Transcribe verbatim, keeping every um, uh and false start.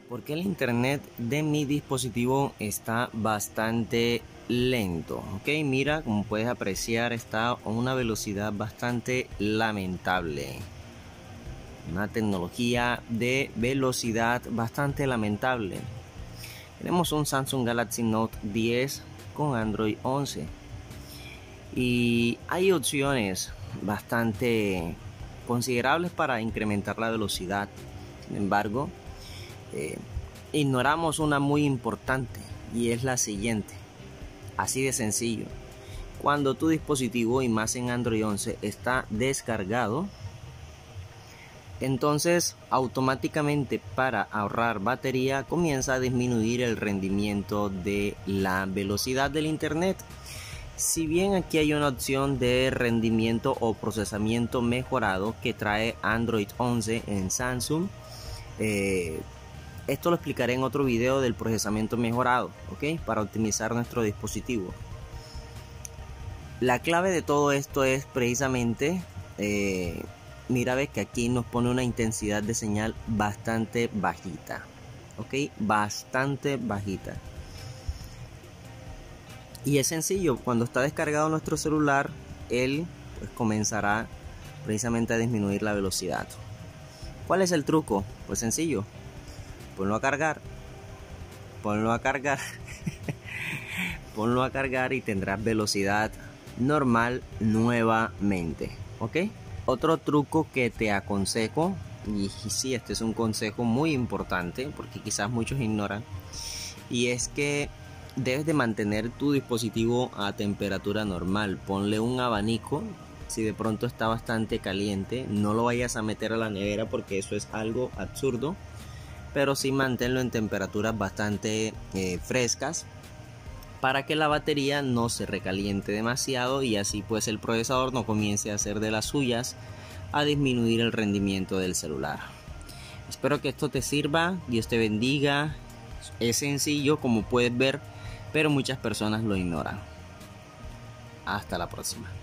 Porque el internet de mi dispositivo está bastante lento. Ok, mira, como puedes apreciar, está a una velocidad bastante lamentable. Una tecnología de velocidad bastante lamentable. Tenemos un Samsung Galaxy Note diez con Android once. Y hay opciones bastante considerables para incrementar la velocidad. Sin embargo, eh, ignoramos una muy importante, y es la siguiente. Así de sencillo: cuando tu dispositivo, y más en Android once, está descargado, entonces automáticamente, para ahorrar batería, comienza a disminuir el rendimiento de la velocidad del internet. Si bien aquí hay una opción de rendimiento o procesamiento mejorado que trae Android once en Samsung, eh, esto lo explicaré en otro video del procesamiento mejorado, ¿ok? Para optimizar nuestro dispositivo. La clave de todo esto es precisamente, eh, mira, ves que aquí nos pone una intensidad de señal bastante bajita, ¿ok? Bastante bajita. Y es sencillo: cuando está descargado nuestro celular, él pues comenzará precisamente a disminuir la velocidad. ¿Cuál es el truco? Pues sencillo: ponlo a cargar, ponlo a cargar, ponlo a cargar y tendrás velocidad normal nuevamente, ¿ok? Otro truco que te aconsejo, y sí, este es un consejo muy importante porque quizás muchos ignoran, y es que debes de mantener tu dispositivo a temperatura normal. Ponle un abanico. Si de pronto está bastante caliente, no lo vayas a meter a la nevera porque eso es algo absurdo, pero sí manténlo en temperaturas bastante eh, frescas, para que la batería no se recaliente demasiado y así pues el procesador no comience a hacer de las suyas, a disminuir el rendimiento del celular. Espero que esto te sirva. Dios te bendiga. Es sencillo, como puedes ver, pero muchas personas lo ignoran. Hasta la próxima.